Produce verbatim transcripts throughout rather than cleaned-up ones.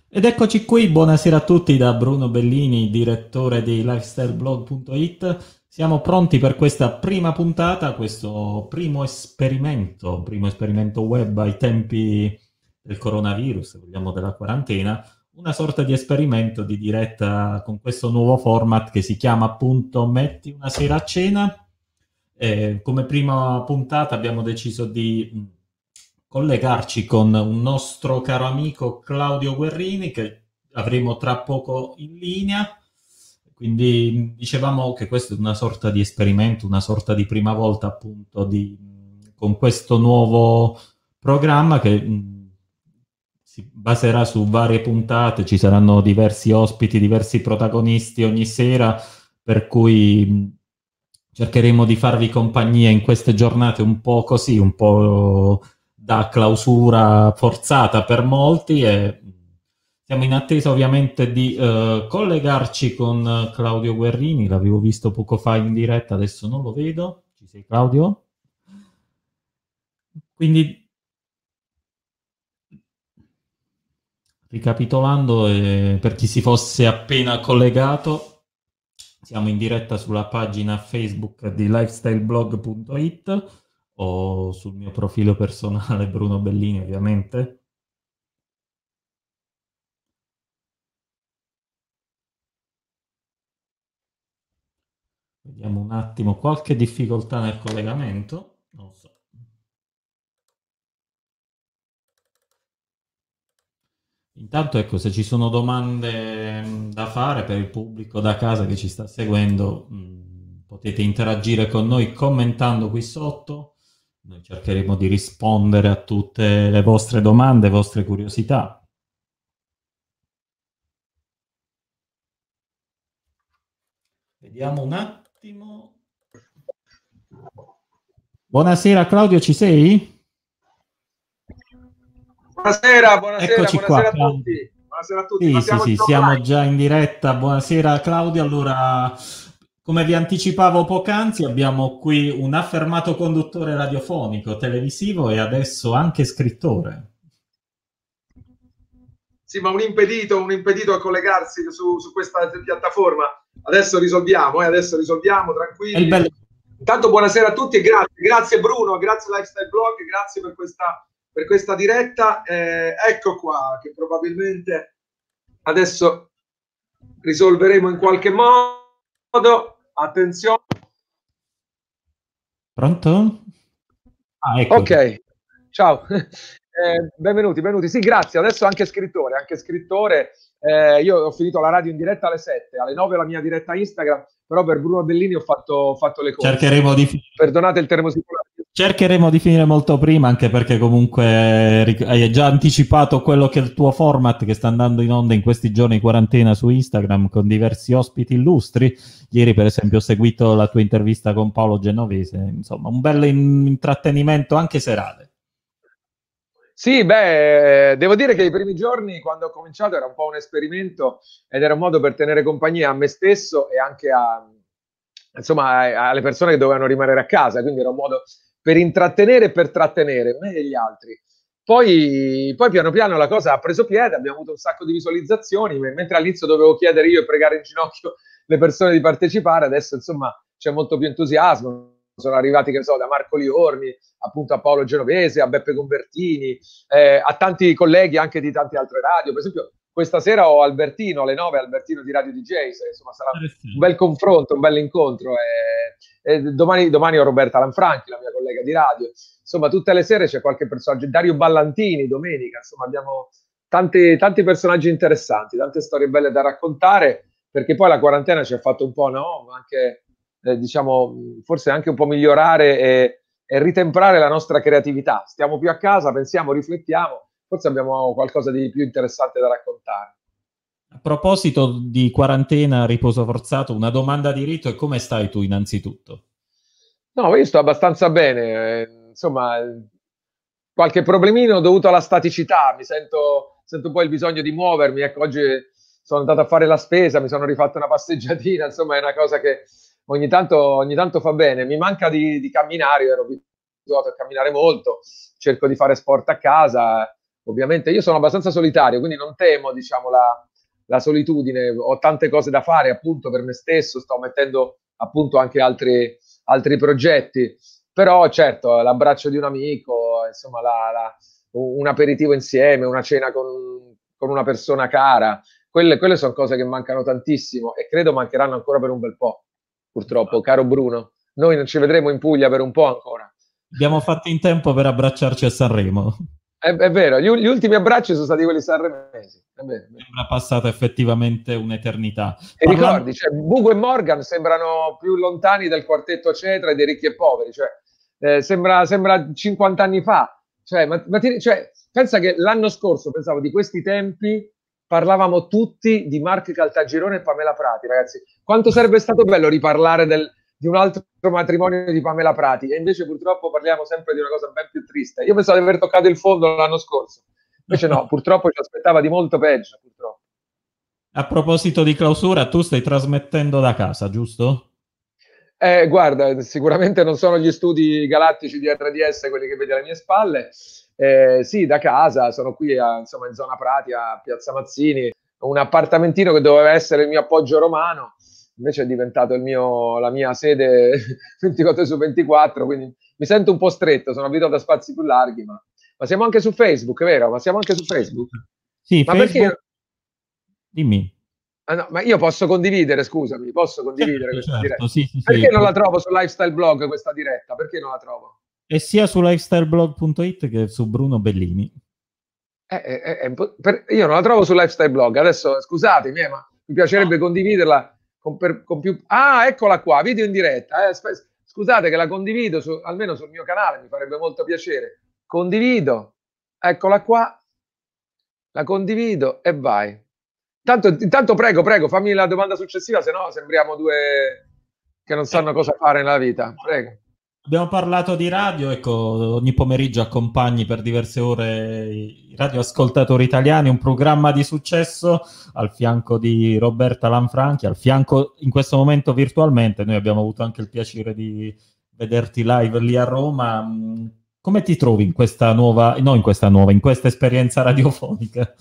Ed eccoci qui, buonasera a tutti da Bruno Bellini, direttore di lifestyleblog punto it. Siamo pronti per questa prima puntata, questo primo esperimento, primo esperimento web ai tempi del coronavirus, se vogliamo della quarantena, una sorta di esperimento di diretta con questo nuovo format che si chiama appunto Metti una sera a cena. Eh, come prima puntata abbiamo deciso di mh, collegarci con un nostro caro amico Claudio Guerrini che avremo tra poco in linea. Quindi mh, dicevamo che questo è una sorta di esperimento, una sorta di prima volta appunto di, mh, con questo nuovo programma che mh, si baserà su varie puntate, ci saranno diversi ospiti, diversi protagonisti ogni sera, per cui mh, cercheremo di farvi compagnia in queste giornate un po' così, un po' da clausura forzata per molti e siamo in attesa ovviamente di eh, collegarci con Claudio Guerrini, l'avevo visto poco fa in diretta, adesso non lo vedo. Ci sei Claudio? Quindi ricapitolando, eh, per chi si fosse appena collegato, siamo in diretta sulla pagina Facebook di lifestyleblog punto it o sul mio profilo personale Bruno Bellini, ovviamente. Vediamo un attimo, qualche difficoltà nel collegamento? Non so. Intanto, ecco, se ci sono domande mh, da fare per il pubblico da casa che ci sta seguendo, mh, potete interagire con noi commentando qui sotto. Noi cercheremo di rispondere a tutte le vostre domande, vostre curiosità. Vediamo un attimo. Buonasera Claudio, ci sei? Buonasera, buonasera, Eccoci qua, buonasera a Claudio. tutti. Buonasera a tutti, Sì, ma sì, siamo sì, già siamo online. già in diretta. Buonasera Claudio. Allora, come vi anticipavo poc'anzi, abbiamo qui un affermato conduttore radiofonico, televisivo e adesso anche scrittore. Sì, ma un impedito, un impedito a collegarsi su, su questa piattaforma. Adesso risolviamo, eh, adesso risolviamo, E il tranquilli. bello... Intanto buonasera a tutti e grazie. Grazie Bruno, grazie Lifestyle Blog, grazie per questa, per questa diretta. Eh, ecco qua, che probabilmente adesso risolveremo in qualche modo. Attenzione. Pronto? Ah, eccoci. Ok, ciao, eh, benvenuti, benvenuti. Sì, grazie. Adesso anche scrittore, anche scrittore. Eh, io ho finito la radio in diretta alle sette, alle nove la mia diretta Instagram, però per Bruno Bellini ho fatto, ho fatto le corse. Cercheremo di... Perdonate il termosifone. Cercheremo di finire molto prima, anche perché comunque ric- hai già anticipato quello che è il tuo format che sta andando in onda in questi giorni in quarantena su Instagram con diversi ospiti illustri. Ieri, per esempio, ho seguito la tua intervista con Paolo Genovese, insomma, un bel in- intrattenimento anche serale. Sì, beh, devo dire che i primi giorni, quando ho cominciato, era un po' un esperimento ed era un modo per tenere compagnia a me stesso e anche a, insomma, alle persone che dovevano rimanere a casa, quindi era un modo per intrattenere e per trattenere me e gli altri. Poi, poi piano piano la cosa ha preso piede, abbiamo avuto un sacco di visualizzazioni, mentre all'inizio dovevo chiedere io e pregare in ginocchio le persone di partecipare, adesso insomma c'è molto più entusiasmo, sono arrivati, che so, da Marco Liorni, appunto a Paolo Genovese, a Beppe Convertini, eh, a tanti colleghi anche di tante altre radio. Per esempio, questa sera ho Albertino alle nove, Albertino di Radio D J, insomma sarà un bel confronto, un bel incontro. E, e domani, domani ho Roberta Lanfranchi, la mia collega di radio. Insomma, tutte le sere c'è qualche personaggio. Dario Ballantini, domenica, insomma, abbiamo tanti, tanti personaggi interessanti, tante storie belle da raccontare, perché poi la quarantena ci ha fatto un po', no? Anche, eh, diciamo, forse anche un po' migliorare e, e ritemprare la nostra creatività. Stiamo più a casa, pensiamo, riflettiamo, forse abbiamo qualcosa di più interessante da raccontare. A proposito di quarantena, riposo forzato, una domanda di rito: e come stai tu innanzitutto? No, io sto abbastanza bene, eh, insomma, qualche problemino dovuto alla staticità, mi sento, sento un po' il bisogno di muovermi, ecco, oggi sono andato a fare la spesa, mi sono rifatto una passeggiatina, insomma è una cosa che ogni tanto, ogni tanto fa bene, mi manca di, di camminare, io ero abituato a camminare molto, cerco di fare sport a casa, ovviamente io sono abbastanza solitario, quindi non temo, diciamo, la, la solitudine, ho tante cose da fare appunto per me stesso, sto mettendo appunto anche altri, altri progetti, però certo l'abbraccio di un amico, insomma la, la, un aperitivo insieme, una cena con, con una persona cara, quelle, quelle sono cose che mancano tantissimo e credo mancheranno ancora per un bel po', purtroppo, caro Bruno. Noi non ci vedremo in Puglia per un po' ancora. Abbiamo fatto in tempo per abbracciarci a Sanremo. È, è vero, gli, gli ultimi abbracci sono stati quelli sanremesi. È vero, è vero. Sembra passata effettivamente un'eternità. Ti Parlando... ricordi? Cioè, Bugo e Morgan sembrano più lontani del quartetto Cetra e dei ricchi e poveri, cioè, eh, sembra, sembra cinquanta anni fa. Cioè, ma, ma ti, cioè, pensa che l'anno scorso, pensavo, di questi tempi, parlavamo tutti di Mark Caltagirone e Pamela Prati, ragazzi. Quanto sarebbe stato bello riparlare del, di un altro matrimonio di Pamela Prati, e invece purtroppo parliamo sempre di una cosa ben più triste. Io pensavo di aver toccato il fondo l'anno scorso, invece no, purtroppo ci aspettava di molto peggio, purtroppo. A proposito di clausura, tu stai trasmettendo da casa, giusto? Eh, guarda, sicuramente non sono gli studi galattici di R D S quelli che vedi alle mie spalle. Eh, sì, da casa, sono qui a, insomma, in zona Prati, a Piazza Mazzini, un appartamentino che doveva essere il mio appoggio romano, invece è diventato il mio, la mia sede ventiquattro su ventiquattro, quindi mi sento un po' stretto, sono abituato a spazi più larghi, ma, ma siamo anche su Facebook, vero? Ma siamo anche su Facebook? Sì, Ma Facebook... perché... Dimmi. Ah, no, ma io posso condividere, scusami, posso condividere Certo, questa certo, diretta? sì, sì, Perché sì. non la trovo su Lifestyle Blog questa diretta? Perché non la trovo? E sia su lifestyleblog punto it che su Bruno Bellini. Eh, eh, eh, per, io non la trovo su Lifestyle Blog. Adesso scusatemi, eh, ma mi piacerebbe No. condividerla con, per, con più. Ah, eccola qua, video in diretta. Eh, scusate che la condivido su, almeno sul mio canale, mi farebbe molto piacere. Condivido, eccola qua, la condivido e vai. Tanto, intanto prego, prego, fammi la domanda successiva, se no sembriamo due che non sanno cosa fare nella vita. Prego. Abbiamo parlato di radio, ecco, ogni pomeriggio accompagni per diverse ore i radioascoltatori italiani, un programma di successo al fianco di Roberta Lanfranchi, al fianco in questo momento virtualmente. Noi abbiamo avuto anche il piacere di vederti live lì a Roma. Come ti trovi in questa nuova, no in questa nuova, in questa esperienza radiofonica?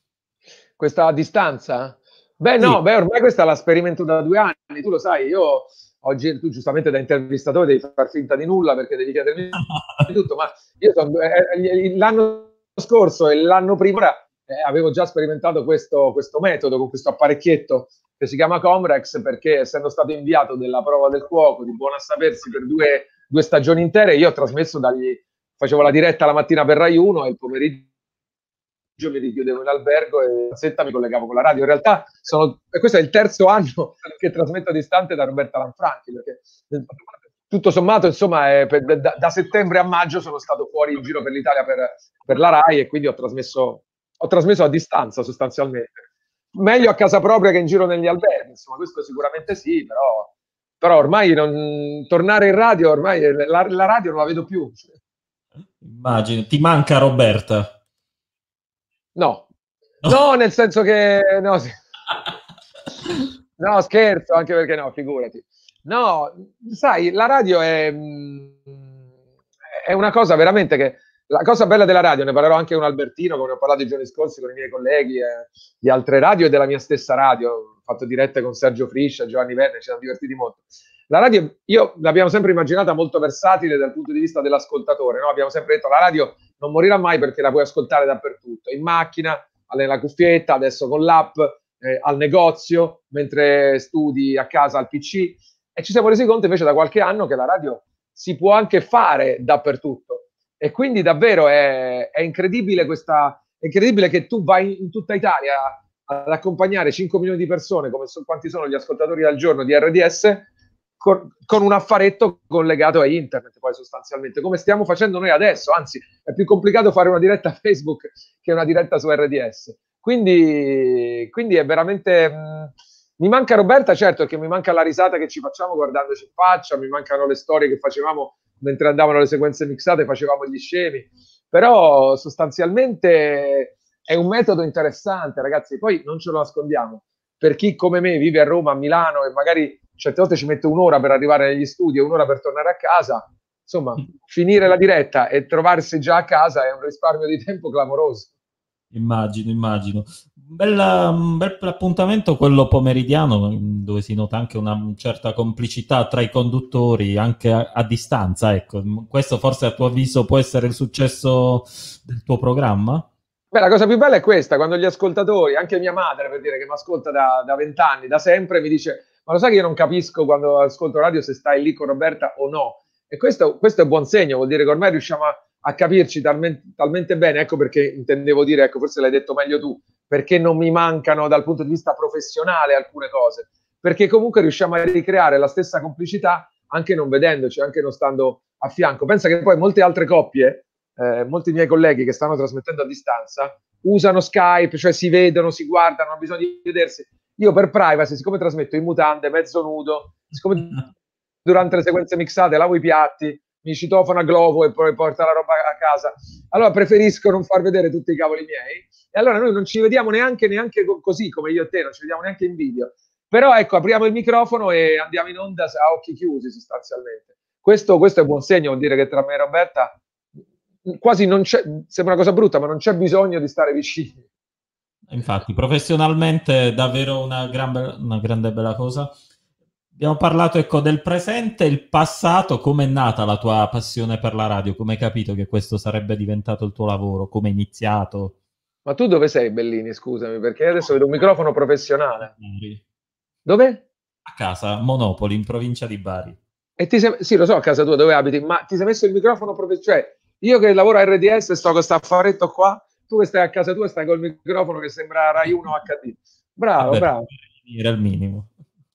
Questa distanza? Beh, Sì. no, beh, ormai questa la sperimento da due anni, tu lo sai, io oggi, tu giustamente da intervistatore devi far finta di nulla perché devi chiedermi tutto, ma io sono, eh, l'anno scorso e l'anno prima eh, avevo già sperimentato questo, questo metodo con questo apparecchietto che si chiama Comrex, perché essendo stato inviato della prova del cuoco di buon a sapersi per due, due stagioni intere, io ho trasmesso dagli, facevo la diretta la mattina per Rai uno e il pomeriggio mi richiudevo in albergo e a setta mi collegavo con la radio. In realtà sono, e questo è il terzo anno che trasmetto a distante da Roberta Lanfranchi, perché tutto sommato, insomma, è per, da, da settembre a maggio sono stato fuori in giro per l'Italia per, per la Rai e quindi ho trasmesso, ho trasmesso a distanza sostanzialmente. Meglio a casa propria che in giro negli alberghi, insomma, questo sicuramente sì, però, però ormai non, tornare in radio, ormai la, la radio non la vedo più. Immagino, ti manca Roberta? No, no, nel senso che no, sì. No, scherzo, anche perché no, figurati. No, sai, la radio è, è una cosa veramente che la cosa bella della radio, ne parlerò anche con Albertino, come ho parlato i giorni scorsi con i miei colleghi eh, di altre radio e della mia stessa radio, ho fatto dirette con Sergio Friscia, Giovanni Verne, ci siamo divertiti molto. La radio, io l'abbiamo sempre immaginata molto versatile dal punto di vista dell'ascoltatore, no? Abbiamo sempre detto la radio non morirà mai perché la puoi ascoltare dappertutto, in macchina, nella cuffietta, adesso con l'app, eh, al negozio, mentre studi a casa al P C, e ci siamo resi conto invece da qualche anno che la radio si può anche fare dappertutto, e quindi davvero è, è incredibile questa, è incredibile che tu vai in tutta Italia ad accompagnare cinque milioni di persone, come so, quanti sono gli ascoltatori al giorno di R D S, con, con un affaretto collegato a internet, poi sostanzialmente, come stiamo facendo noi adesso, anzi è più complicato fare una diretta a Facebook che una diretta su R D S. Quindi, quindi è veramente... Mh, mi manca Roberta, certo, che mi manca la risata che ci facciamo guardandoci in faccia, mi mancano le storie che facevamo mentre andavano le sequenze mixate, facevamo gli scemi, però sostanzialmente è un metodo interessante, ragazzi, poi non ce lo nascondiamo, per chi come me vive a Roma, a Milano e magari certe volte ci mette un'ora per arrivare negli studi e un'ora per tornare a casa, insomma, finire la diretta e trovarsi già a casa è un risparmio di tempo clamoroso. Immagino, immagino. Bella- un bel appuntamento quello pomeridiano, dove si nota anche una certa complicità tra i conduttori, anche a, a distanza, ecco. Questo forse a tuo avviso può essere il successo del tuo programma? Beh, la cosa più bella è questa, quando gli ascoltatori, anche mia madre, per dire che mi ascolta da vent'anni, da sempre, mi dice, ma lo sai che io non capisco quando ascolto radio se stai lì con Roberta o no? E questo, questo è buon segno, vuol dire che ormai riusciamo a, a capirci talmente, talmente bene, ecco perché intendevo dire, ecco forse l'hai detto meglio tu, perché non mi mancano dal punto di vista professionale alcune cose, perché comunque riusciamo a ricreare la stessa complicità anche non vedendoci, anche non stando a fianco. Pensa che poi molte altre coppie eh, molti miei colleghi che stanno trasmettendo a distanza usano Skype, cioè si vedono, si guardano, hanno bisogno di vedersi. Io per privacy, siccome trasmetto in mutande, mezzo nudo, siccome durante le sequenze mixate lavo i piatti, mi citofono a globo e poi porta la roba a casa, allora preferisco non far vedere tutti i cavoli miei. E allora noi non ci vediamo neanche, neanche così come io e te, non ci vediamo neanche in video. Però ecco, apriamo il microfono e andiamo in onda a occhi chiusi sostanzialmente. Questo, questo è buon segno, vuol dire che tra me e Roberta quasi non c'è, sembra una cosa brutta, ma non c'è bisogno di stare vicini. Infatti, professionalmente è davvero una, gran be- una grande bella cosa. Abbiamo parlato, ecco, del presente, il passato, come è nata la tua passione per la radio? Come hai capito che questo sarebbe diventato il tuo lavoro? Come è iniziato? Ma tu dove sei, Bellini? Scusami, perché adesso vedo un microfono professionale. Bari. Dove? A casa, Monopoli, in provincia di Bari. E ti sei, sì, lo so a casa tua dove abiti, ma ti sei messo il microfono professionale? Cioè, io che lavoro a R D S sto con questo affaretto qua, tu che stai a casa tua stai col microfono che sembra Rai uno H D. Bravo, Vabbè, bravo. era il minimo.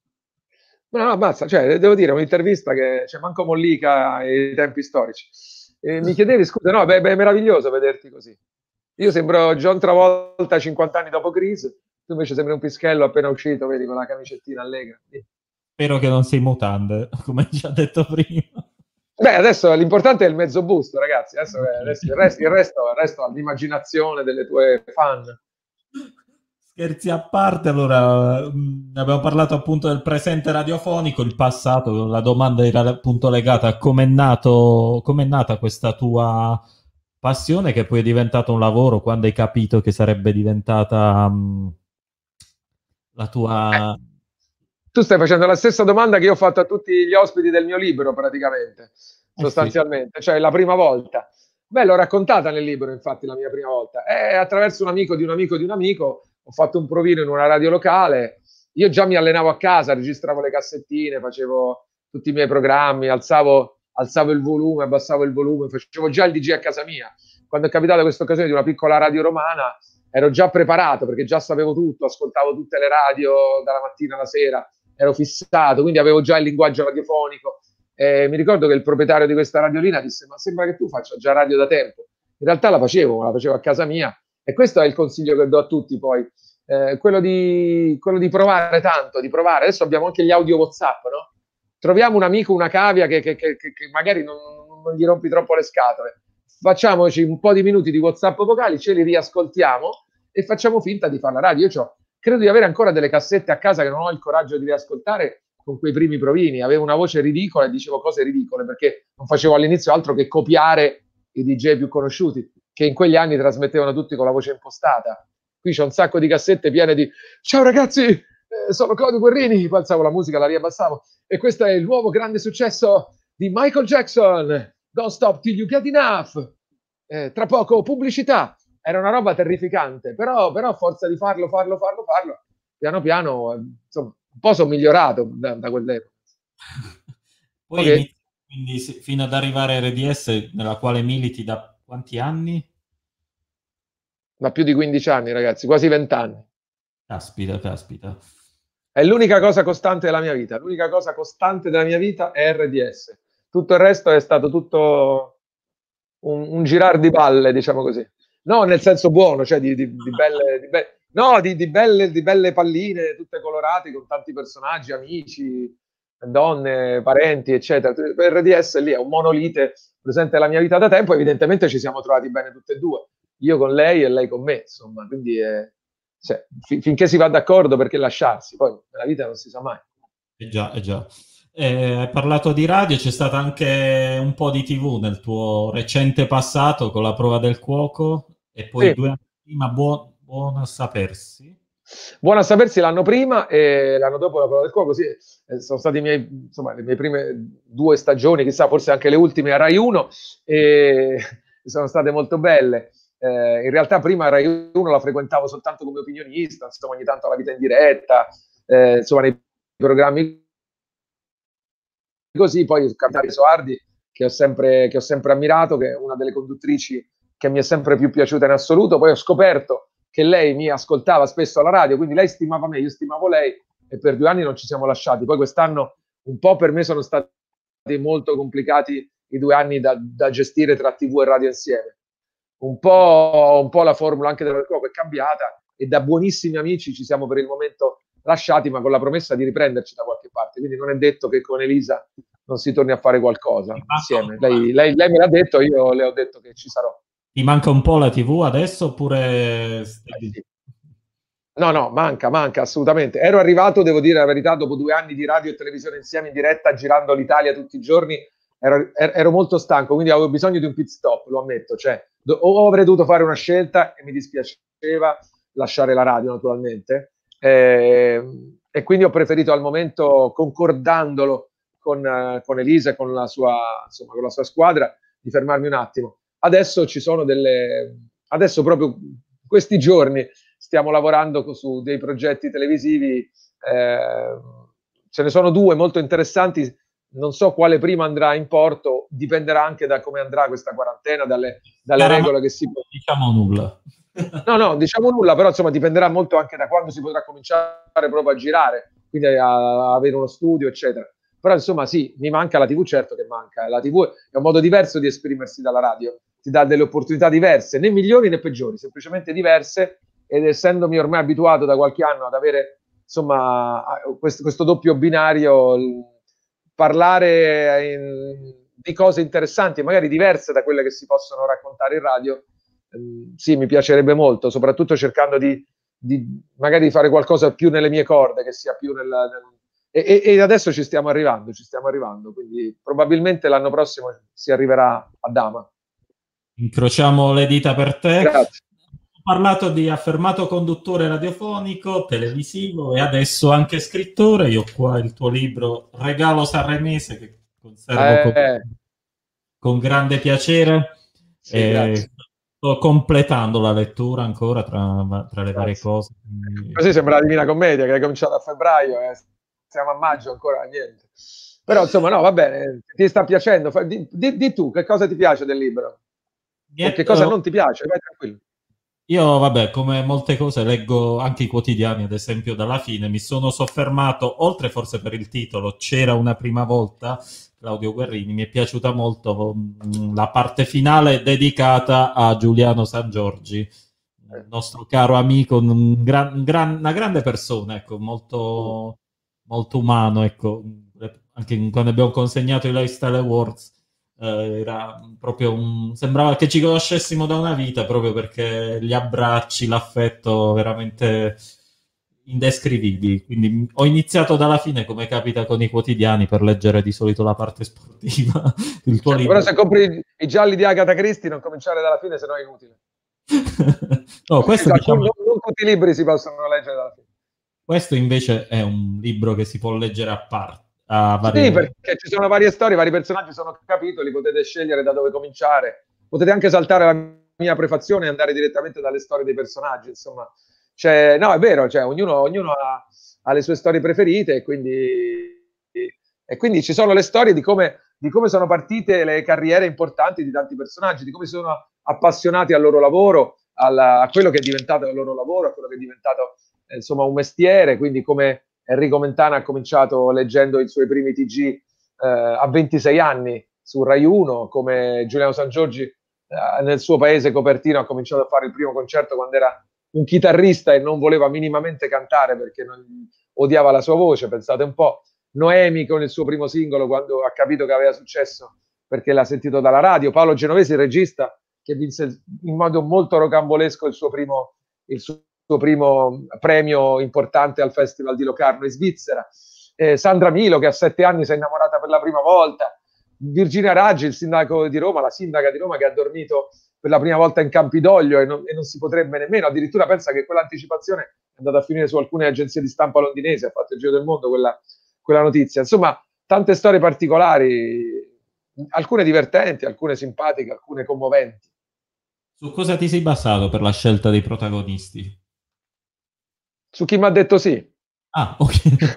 No, no, basta, cioè, devo dire, un'intervista che c'è manco Mollica ai tempi storici. E mi chiedevi, scusa, no, beh, beh, è meraviglioso vederti così. Io sembro John Travolta cinquanta anni dopo Chris, tu invece sembri un pischello appena uscito, vedi, con la camicettina allegra. Spero che non sei in mutande, come già detto prima. Beh, adesso l'importante è il mezzo busto, ragazzi. Adesso, adesso il, resto, il, resto, il resto all'immaginazione delle tue fan. Scherzi a parte, allora mh, abbiamo parlato appunto del presente radiofonico, il passato, la domanda era appunto legata a come è nato, come è nata questa tua passione che poi è diventato un lavoro, quando hai capito che sarebbe diventata mh, la Eh, tua... tu stai facendo la stessa domanda che io ho fatto a tutti gli ospiti del mio libro, praticamente, Eh sì. sostanzialmente, cioè la prima volta. Beh, l'ho raccontata nel libro, infatti, la mia prima volta. E attraverso un amico di un amico di un amico ho fatto un provino in una radio locale. Io già mi allenavo a casa, registravo le cassettine, facevo tutti i miei programmi, alzavo, alzavo il volume, abbassavo il volume, facevo già il D J a casa mia. Quando è capitata questa occasione di una piccola radio romana, ero già preparato perché già sapevo tutto, ascoltavo tutte le radio dalla mattina alla sera, ero fissato, quindi avevo già il linguaggio radiofonico. Eh, mi ricordo che il proprietario di questa radiolina disse: ma sembra che tu faccia già radio da tempo. In realtà la facevo, la facevo a casa mia, e questo è il consiglio che do a tutti poi, eh, quello, di, quello di provare tanto, di provare. Adesso abbiamo anche gli audio WhatsApp, no? Troviamo un amico, una cavia che, che, che, che magari non, non gli rompi troppo le scatole, facciamoci un po' di minuti di WhatsApp vocali, ce li riascoltiamo e facciamo finta di fare la radio. Io credo di avere ancora delle cassette a casa che non ho il coraggio di riascoltare, con quei primi provini. Avevo una voce ridicola e dicevo cose ridicole perché non facevo all'inizio altro che copiare i D J più conosciuti, che in quegli anni trasmettevano tutti con la voce impostata. Qui c'è un sacco di cassette piene di ciao ragazzi, eh, sono Claudio Guerrini, poi alzavo la musica, la riabbassavo, e questo è il nuovo grande successo di Michael Jackson, Don't Stop Till You Get Enough. Eh, tra poco pubblicità. Era una roba terrificante, però, però a forza di farlo, farlo, farlo, farlo, piano piano, insomma, un po' sono migliorato da, da quell'epoca. Poi Okay. inizi, quindi se- fino ad arrivare a R D S, nella quale militi da quanti anni? Ma più di quindici anni, ragazzi, quasi venti anni. Caspita, caspita. È l'unica cosa costante della mia vita. L'unica cosa costante della mia vita è R D S. Tutto il resto è stato tutto un, un girar di balle, diciamo così. No, nel senso buono, cioè di, di, di belle... Di be- no, di, di, belle, di belle palline, tutte colorate, con tanti personaggi, amici, donne, parenti, eccetera. R D S lì è un monolite presente nella mia vita da tempo. Evidentemente ci siamo trovati bene tutte e due. Io con lei e lei con me, insomma. Quindi è... Cioè, fin- finché si va d'accordo, perché lasciarsi? Poi nella vita non si sa mai. Eh già, eh già. Eh, hai parlato di radio, c'è stata anche un po' di T V nel tuo recente passato con la prova del cuoco e poi Sì, due anni prima buon, buono a sapersi. Buono a sapersi l'anno prima e l'anno dopo La prova del cuoco, così eh, sono stati i miei, insomma, le mie prime due stagioni, chissà, forse anche le ultime a Rai uno, e sono state molto belle. Eh, in realtà prima Rai uno la frequentavo soltanto come opinionista, insomma, ogni tanto La vita in diretta, eh, insomma, nei programmi così. Poi Capitale Soardi, che ho sempre, che ho sempre ammirato, che è una delle conduttrici che mi è sempre più piaciuta in assoluto. Poi ho scoperto che lei mi ascoltava spesso alla radio, quindi lei stimava me, io stimavo lei, e per due anni non ci siamo lasciati. Poi quest'anno un po' per me sono stati molto complicati i due anni da, da gestire tra tivù e radio insieme. Un po', un po' la formula anche del cuoco è cambiata e da buonissimi amici ci siamo per il momento lasciati, ma con la promessa di riprenderci da qualche parte. Quindi non è detto che con Elisa non si torni a fare qualcosa insieme. Lei, lei, lei me l'ha detto, io le ho detto che ci sarò. Ti manca un po' la tivù adesso oppure... Eh sì. No, no, manca, manca assolutamente. Ero arrivato, devo dire la verità, dopo due anni di radio e televisione insieme in diretta, girando l'Italia tutti i giorni, ero, ero molto stanco, quindi avevo bisogno di un pit stop, lo ammetto. Cioè, o avrei dovuto fare una scelta e mi dispiaceva lasciare la radio, naturalmente, eh, e quindi ho preferito al momento, concordandolo con, uh, con Elisa e con la sua, insomma, con la sua squadra, di fermarmi un attimo. Adesso ci sono delle... Adesso proprio questi giorni stiamo lavorando su dei progetti televisivi, eh, ce ne sono due molto interessanti, non so quale prima andrà in porto, dipenderà anche da come andrà questa quarantena, dalle, dalle regole che si... Diciamo nulla. No, no, diciamo nulla, però insomma dipenderà molto anche da quando si potrà cominciare proprio a girare, quindi a, a avere uno studio, eccetera. Però insomma sì, mi manca la tivù, certo che manca. La tivù è un modo diverso di esprimersi dalla radio, ti dà delle opportunità diverse, né migliori né peggiori, semplicemente diverse, ed essendomi ormai abituato da qualche anno ad avere insomma questo, questo doppio binario, parlare in, di cose interessanti, magari diverse da quelle che si possono raccontare in radio, ehm, sì, mi piacerebbe molto, soprattutto cercando di, di magari fare qualcosa più nelle mie corde, che sia più nel, nel e, e adesso ci stiamo arrivando, ci stiamo arrivando, quindi probabilmente l'anno prossimo si arriverà a Dama. Incrociamo le dita per te. Grazie. Ho parlato di affermato conduttore radiofonico, televisivo e adesso anche scrittore. Io ho qua il tuo libro Regalo Sanremese, che conservo Eh, con, con grande piacere. sì, grazie. Sto completando la lettura ancora tra, tra le varie cose. Così sembra la Divina Commedia, che è cominciata a febbraio, eh. Siamo a maggio ancora, niente. Però insomma, no, va bene, ti sta piacendo. Di, di, di tu, che cosa ti piace del libro? O che cosa non ti piace? Vai tranquillo. Io, vabbè, come molte cose, leggo anche i quotidiani, ad esempio, dalla fine. Mi sono soffermato, oltre forse per il titolo, C'era una prima volta, Claudio Guerrini, mi è piaciuta molto mh, la parte finale dedicata a Giuliano Sangiorgi, il nostro caro amico, un gran, un gran, una grande persona, ecco, molto, molto umano, ecco. Anche quando abbiamo consegnato i Lifestyle Awards, Uh, era proprio un... sembrava che ci conoscessimo da una vita, proprio perché gli abbracci, l'affetto veramente indescrivibili. Quindi ho iniziato dalla fine, come capita con i quotidiani, per leggere di solito la parte sportiva. Il tuo certo, libro. Però se compri i gialli di Agatha Christie non cominciare dalla fine, se no è inutile. No, questo, diciamo... non, non tutti i libri si possono leggere dalla fine. Questo invece è un libro che si può leggere a parte. A varie... Sì, perché ci sono varie storie, vari personaggi, sono capitoli, potete scegliere da dove cominciare, potete anche saltare la mia prefazione e andare direttamente dalle storie dei personaggi, insomma. Cioè, no, è vero, cioè, ognuno, ognuno ha, ha le sue storie preferite e quindi, e quindi ci sono le storie di come, di come sono partite le carriere importanti di tanti personaggi, di come si sono appassionati al loro lavoro, alla, a quello che è diventato il loro lavoro, a quello che è diventato eh, insomma un mestiere, quindi come Enrico Mentana ha cominciato leggendo i suoi primi T G eh, a ventisei anni su Rai uno, come Giuliano Sangiorgi eh, nel suo paese Copertino ha cominciato a fare il primo concerto quando era un chitarrista e non voleva minimamente cantare perché non, odiava la sua voce, pensate un po'. Noemi con il suo primo singolo quando ha capito che aveva successo perché l'ha sentito dalla radio. Paolo Genovesi, il regista, che vinse in modo molto rocambolesco il suo primo, il suo primo premio importante al Festival di Locarno in Svizzera. Eh, Sandra Milo, che a sette anni si è innamorata per la prima volta. Virginia Raggi, il sindaco di Roma, la sindaca di Roma che ha dormito per la prima volta in Campidoglio e non, e non si potrebbe nemmeno, addirittura pensa che quell'anticipazione è andata a finire su alcune agenzie di stampa londinesi, ha fatto il giro del mondo quella, quella notizia. Insomma, tante storie particolari, alcune divertenti, alcune simpatiche, alcune commoventi. Su cosa ti sei basato per la scelta dei protagonisti? Su chi mi ha detto sì. Ah, ok.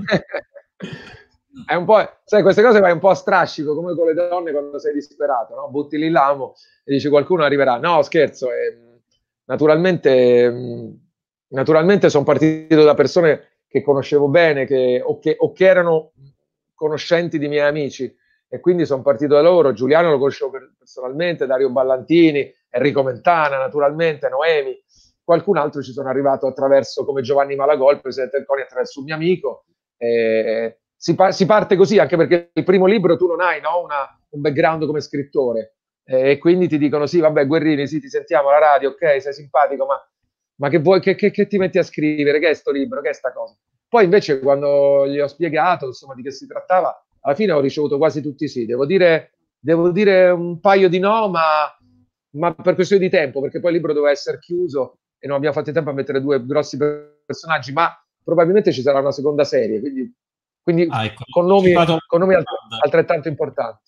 È un po', sai, queste cose vai un po' a strascico, come con le donne quando sei disperato, no? Butti lì l'amo e dici qualcuno arriverà. No, scherzo. Eh, naturalmente, naturalmente sono partito da persone che conoscevo bene che, o, che, o che erano conoscenti di miei amici, e quindi sono partito da loro. Giuliano lo conoscevo personalmente, Dario Ballantini, Enrico Mentana, naturalmente, Noemi. Qualcun altro ci sono arrivato attraverso, come Giovanni Malagol, il presidente del CONI, attraverso un mio amico. Eh, si, pa- si parte così, anche perché il primo libro tu non hai, no, una, un background come scrittore, eh, e quindi ti dicono sì, vabbè, Guerrini, sì, ti sentiamo alla radio, ok, sei simpatico, ma, ma che, vuoi, che, che, che ti metti a scrivere? Che è sto libro? Che è sta cosa? Poi invece quando gli ho spiegato, insomma, di che si trattava, alla fine ho ricevuto quasi tutti i sì. Devo dire, devo dire un paio di no, ma, ma per questione di tempo, perché poi il libro doveva essere chiuso e non abbiamo fatto tempo a mettere due grossi personaggi, ma probabilmente ci sarà una seconda serie, quindi, quindi Ah, ecco, con nomi, con nomi alt- domanda. altrettanto importanti.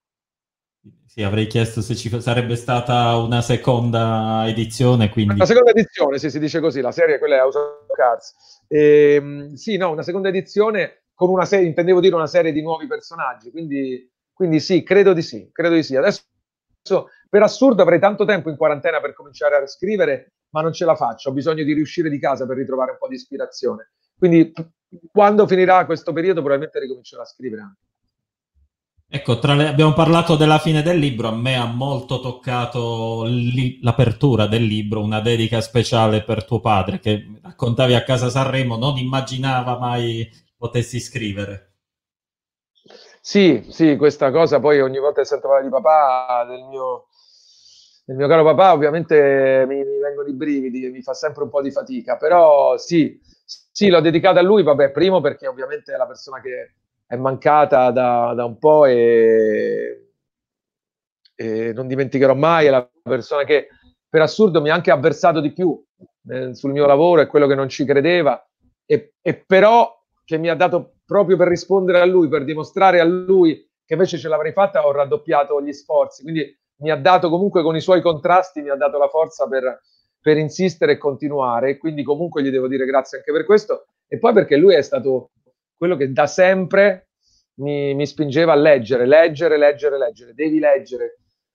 Sì, avrei chiesto se ci sarebbe stata una seconda edizione, Una quindi... seconda edizione, sì, si dice così, la serie quella è House of Cards. Ehm, sì, no, una seconda edizione con una serie, intendevo dire una serie di nuovi personaggi, quindi, quindi sì, credo di sì, credo di sì. Adesso, per assurdo, avrei tanto tempo in quarantena per cominciare a scrivere, ma non ce la faccio, ho bisogno di riuscire di casa per ritrovare un po' di ispirazione. Quindi quando finirà questo periodo probabilmente ricomincerò a scrivere anche. Ecco, tra le- abbiamo parlato della fine del libro, a me ha molto toccato li- l'apertura del libro, una dedica speciale per tuo padre, che raccontavi a casa Sanremo, non immaginava mai potessi scrivere. Sì, sì, questa cosa poi ogni volta che sento parlare di papà, del mio, del mio caro papà, ovviamente mi, mi vengono i brividi e mi fa sempre un po' di fatica, però sì, sì, l'ho dedicata a lui, vabbè, primo perché ovviamente è la persona che è mancata da, da un po' e, e non dimenticherò mai, è la persona che per assurdo mi ha anche avversato di più eh, sul mio lavoro, è quello che non ci credeva, e, e però che mi ha dato proprio per rispondere a lui, per dimostrare a lui che invece ce l'avrei fatta, ho raddoppiato gli sforzi. Quindi mi ha dato comunque con i suoi contrasti, mi ha dato la forza per, per insistere e continuare. Quindi comunque gli devo dire grazie anche per questo. E poi perché lui è stato quello che da sempre mi, mi spingeva a leggere, leggere, leggere, leggere. Devi leggere.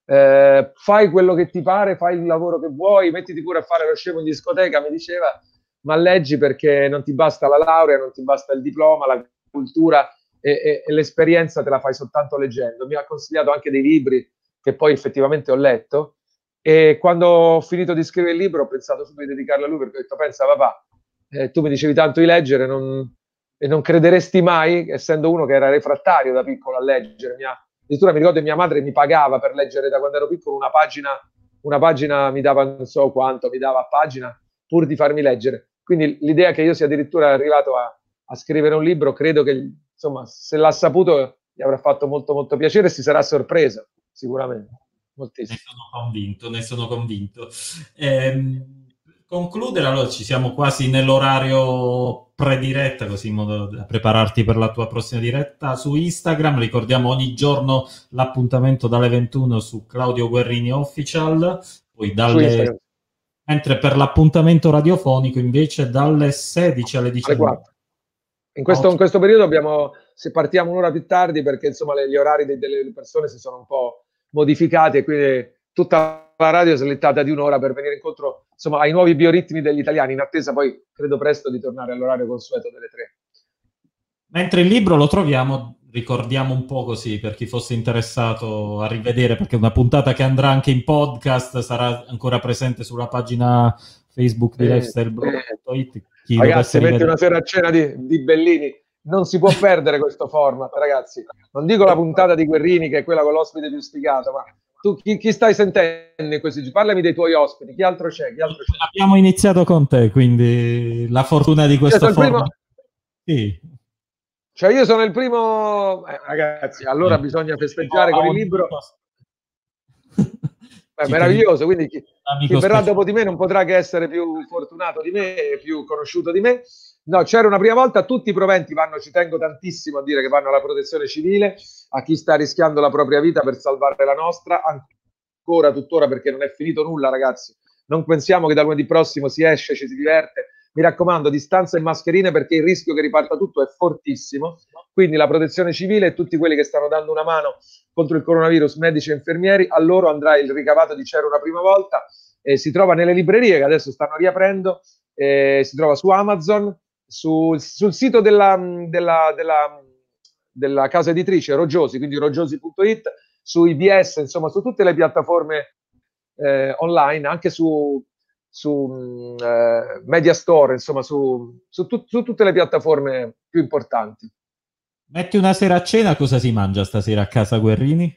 Eh, fai quello che ti pare, fai il lavoro che vuoi, mettiti pure a fare lo scemo in discoteca, mi diceva, ma leggi perché non ti basta la laurea, non ti basta il diploma, la cultura e, e, e l'esperienza te la fai soltanto leggendo. Mi ha consigliato anche dei libri che poi effettivamente ho letto, e quando ho finito di scrivere il libro ho pensato subito di dedicarlo a lui, perché ho detto, pensa papà, eh, tu mi dicevi tanto di leggere non, e non crederesti mai, essendo uno che era refrattario da piccolo a leggere. Mi ha, addirittura mi ricordo che mia madre mi pagava per leggere da quando ero piccolo una pagina, una pagina mi dava non so quanto, mi dava a pagina pur di farmi leggere. Quindi l'idea che io sia addirittura arrivato a, a scrivere un libro, credo che insomma, se l'ha saputo gli avrà fatto molto molto piacere e si sarà sorpreso, sicuramente. Ne Moltissimo. sono convinto, ne sono convinto. Ehm, concludere, allora ci siamo quasi nell'orario prediretta, così in modo da prepararti per la tua prossima diretta su Instagram. Ricordiamo ogni giorno l'appuntamento dalle ventuno su Claudio Guerrini Official, poi Su dalle... Instagram, mentre per l'appuntamento radiofonico invece dalle sedici alle alle diciannove. quattro. In questo, in Ok. questo periodo abbiamo, se partiamo un'ora più tardi, perché insomma le, gli orari de, delle persone si sono un po' modificati e quindi tutta la radio è slittata di un'ora per venire incontro insomma, ai nuovi bioritmi degli italiani, in attesa poi credo presto di tornare all'orario consueto delle tre. Mentre il libro lo troviamo, ricordiamo un po' così per chi fosse interessato a rivedere, perché è una puntata che andrà anche in podcast, sarà ancora presente sulla pagina Facebook di Eh, lifestyleblog punto it. Chi dovesse ragazzi, metti rivedere. una sera a cena di, di Bellini, non si può perdere questo format, ragazzi. Non dico la puntata di Guerrini, che è quella con l'ospite più sfigato, ma tu chi, chi stai sentendo in questi giorni? Parlami dei tuoi ospiti, chi altro c'è? Chi altro c'è? Abbiamo iniziato con te, quindi la fortuna di Io questo sono il primo, format. Sì. Cioè io sono il primo, eh, ragazzi, allora bisogna festeggiare con il libro. È meraviglioso, quindi chi, chi verrà dopo di me non potrà che essere più fortunato di me e più conosciuto di me. No, c'era una prima volta, tutti i proventi vanno, ci tengo tantissimo a dire che vanno alla protezione civile, a chi sta rischiando la propria vita per salvare la nostra, ancora tuttora, perché non è finito nulla, ragazzi. Non pensiamo che da lunedì prossimo si esce, ci si diverte. Mi raccomando, distanza e mascherine, perché il rischio che riparta tutto è fortissimo. Quindi la protezione civile e tutti quelli che stanno dando una mano contro il coronavirus, medici e infermieri, a loro andrà il ricavato di C'era una prima volta. Eh, si trova nelle librerie che adesso stanno riaprendo, eh, si trova su Amazon, su, sul sito della, della, della, della casa editrice Roggiosi, quindi roggiosi punto it, su I B S, insomma su tutte le piattaforme eh, online, anche su, su eh, Media Store, insomma su, su, tu, su tutte le piattaforme più importanti. Metti una sera a cena, cosa si mangia stasera a casa Guerrini?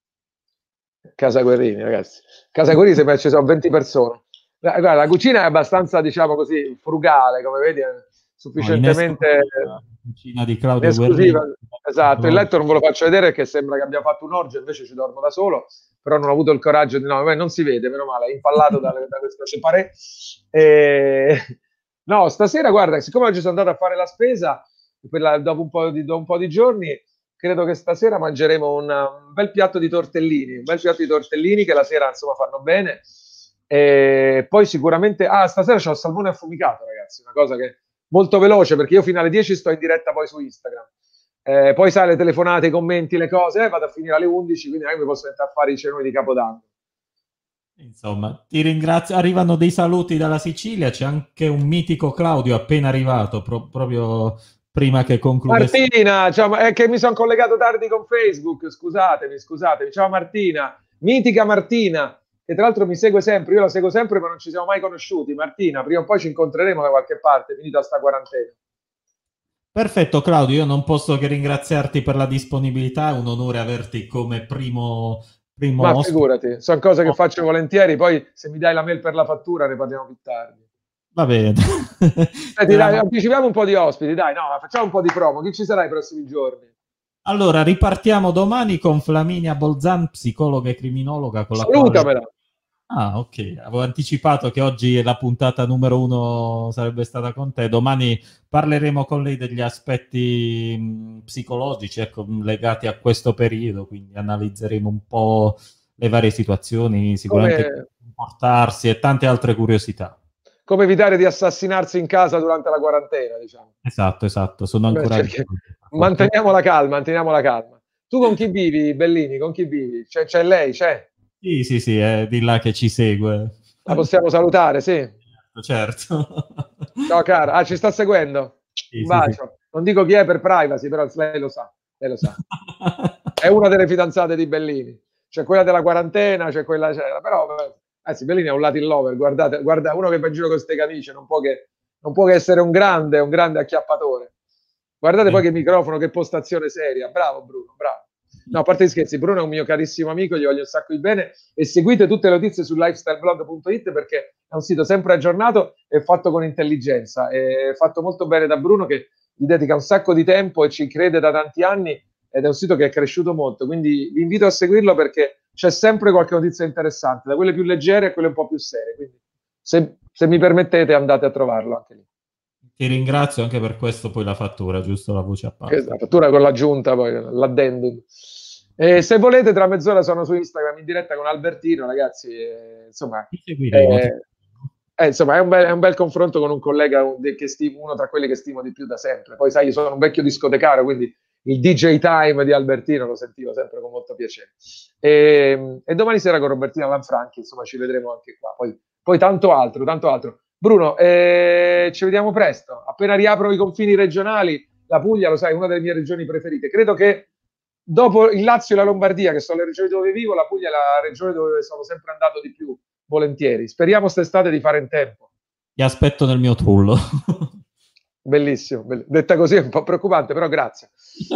Casa Guerrini, ragazzi. Casa Guerrini, se ci sono venti persone. Guarda, la cucina è abbastanza, diciamo così, frugale, come vedi, è sufficientemente no, cucina di Claudio esclusiva. Guerrini. Esatto, il letto non ve lo faccio vedere perché sembra che abbia fatto un orgio, invece ci dormo da solo, però non ho avuto il coraggio di... No, non si vede, meno male, è impallato da, da questo separé. E... No, stasera, guarda, siccome oggi sono andato a fare la spesa, quella, dopo, un po di, dopo un po' di giorni, credo che stasera mangeremo un, un bel piatto di tortellini, un bel piatto di tortellini che la sera, insomma, fanno bene. E poi sicuramente... Ah, stasera c'ho il salmone affumicato, ragazzi, una cosa che... molto veloce, perché io fino alle dieci sto in diretta poi su Instagram. Eh, poi sai, le telefonate, i commenti, le cose, eh, vado a finire alle undici, quindi anche mi posso mettere a fare i cenoni di Capodanno. Insomma, ti ringrazio. Arrivano dei saluti dalla Sicilia, c'è anche un mitico Claudio appena arrivato, pro proprio prima che concludesse. Martina, ciao, è che mi sono collegato tardi con Facebook, scusatemi, scusatemi. Ciao Martina, mitica Martina, che tra l'altro mi segue sempre, io la seguo sempre ma non ci siamo mai conosciuti. Martina, prima o poi ci incontreremo da qualche parte, finita sta quarantena. Perfetto Claudio, io non posso che ringraziarti per la disponibilità, è un onore averti come primo, primo Ma ospite. figurati, sono cose che faccio volentieri, poi se mi dai la mail per la fattura ne parliamo più tardi. Va bene. Senti, dai, anticipiamo un po' di ospiti, dai, no, facciamo un po' di promo. Chi ci sarà i prossimi giorni? Allora, ripartiamo domani con Flaminia Bolzan, psicologa e criminologa. Con la Salutamela! quale... Ah, ok. Avevo anticipato che oggi la puntata numero uno sarebbe stata con te. Domani parleremo con lei degli aspetti mh, psicologici, ecco, legati a questo periodo, quindi analizzeremo un po' le varie situazioni, sicuramente come comportarsi e tante altre curiosità. Come evitare di assassinarsi in casa durante la quarantena, diciamo. Esatto, esatto. Sono ancora... Beh, manteniamo la calma, manteniamo la calma. Tu con chi vivi, Bellini? Con chi vivi? C'è lei? C'è? Sì, sì, sì, è di là che ci segue. La possiamo salutare, sì? Certo. Ciao cara. Ah, ci sta seguendo? Sì, Un sì, bacio. sì. Non dico chi è per privacy, però lei lo sa. Lei lo sa. È una delle fidanzate di Bellini. C'è quella della quarantena, c'è quella... C'è... Però, anzi, Bellini è un Latin lover. Guardate, guarda, uno che va in giro con queste camicie non può che, non può che essere un grande, un grande acchiappatore. Guardate poi che microfono, che postazione seria. Bravo Bruno, bravo. No, a parte gli scherzi, Bruno è un mio carissimo amico, gli voglio un sacco di bene e seguite tutte le notizie su lifestyle blog punto it perché è un sito sempre aggiornato e fatto con intelligenza. È fatto molto bene da Bruno che gli dedica un sacco di tempo e ci crede da tanti anni ed è un sito che è cresciuto molto, quindi vi invito a seguirlo perché c'è sempre qualche notizia interessante, da quelle più leggere a quelle un po' più serie. Quindi se, se mi permettete andate a trovarlo anche lì. Ti ringrazio anche per questo, poi la fattura, giusto, la voce a parte. La fattura con l'aggiunta, poi l'addendum. E se volete, tra mezz'ora sono su Instagram in diretta con Albertino, ragazzi. Eh, insomma, ti seguiremo, eh, ti... Eh, insomma, è un, bel, è un bel confronto con un collega che stimo, uno tra quelli che stimo di più da sempre. Poi, sai, io sono un vecchio discotecario, quindi il D J time di Albertino lo sentivo sempre con molto piacere. E, e domani sera con Robertina Lanfranchi, insomma, ci vedremo anche qua. Poi, poi tanto altro, tanto altro. Bruno, eh, ci vediamo presto. Appena riaprono i confini regionali, la Puglia, lo sai, è una delle mie regioni preferite. Credo che dopo il Lazio e la Lombardia, che sono le regioni dove vivo, la Puglia è la regione dove sono sempre andato di più, volentieri. Speriamo quest'estate di fare in tempo. Ti aspetto nel mio trullo. Bellissimo, bell- detta così è un po' preoccupante, però grazie.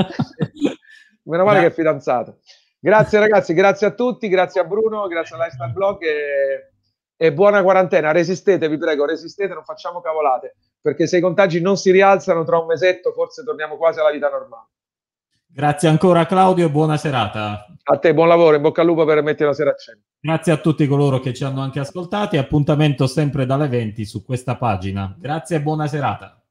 Meno male che è fidanzato. Grazie ragazzi, grazie a tutti, grazie a Bruno, grazie a Lifestyle Blog e, e buona quarantena. Resistete, vi prego, resistete, non facciamo cavolate. perché se i contagi non si rialzano tra un mesetto forse torniamo quasi alla vita normale. Grazie ancora Claudio e buona serata. A te buon lavoro, in bocca al lupo per mettere la sera a cena. Grazie a tutti coloro che ci hanno anche ascoltati, appuntamento sempre dalle venti su questa pagina. Grazie e buona serata.